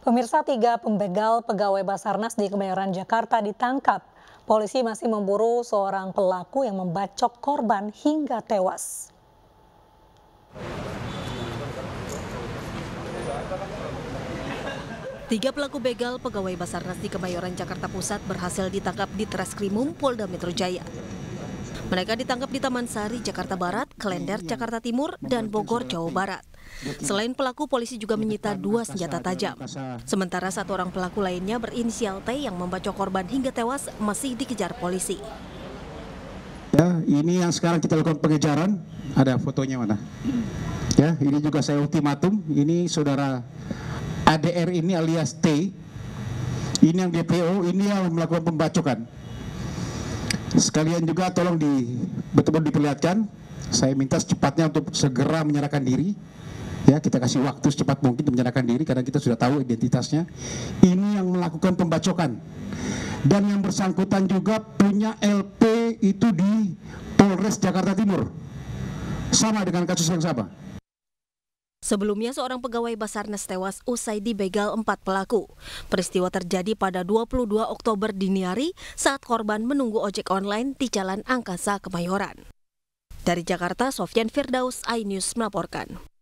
Pemirsa, 3 pembegal pegawai Basarnas di Kemayoran, Jakarta ditangkap. Polisi masih memburu seorang pelaku yang membacok korban hingga tewas. Tiga pelaku begal pegawai Basarnas di Kemayoran, Jakarta Pusat berhasil ditangkap di Treskrimum Polda Metro Jaya. Mereka ditangkap di Taman Sari, Jakarta Barat, Klender, Jakarta Timur, dan Bogor, Jawa Barat. Selain pelaku, polisi juga menyita 2 senjata tajam. Sementara 1 orang pelaku lainnya berinisial T yang membacok korban hingga tewas masih dikejar polisi. Ya, ini yang sekarang kita lakukan pengejaran. Ada fotonya mana? Ya, ini juga saya ultimatum. Ini saudara ADR ini alias T. Ini yang DPO, ini yang melakukan pembacokan. Sekalian juga tolong betul-betul diperlihatkan. Saya minta secepatnya untuk segera menyerahkan diri. Ya, kita kasih waktu secepat mungkin untuk menyerahkan diri karena kita sudah tahu identitasnya. Ini yang melakukan pembacokan. Dan yang bersangkutan juga punya LP itu di Polres Jakarta Timur. Sama dengan kasus yang sama. Sebelumnya, seorang pegawai Basarnas tewas usai dibegal 4 pelaku. Peristiwa terjadi pada 22 Oktober dini hari saat korban menunggu ojek online di Jalan Angkasa, Kemayoran. Dari Jakarta, Sofyan Firdaus, iNews melaporkan.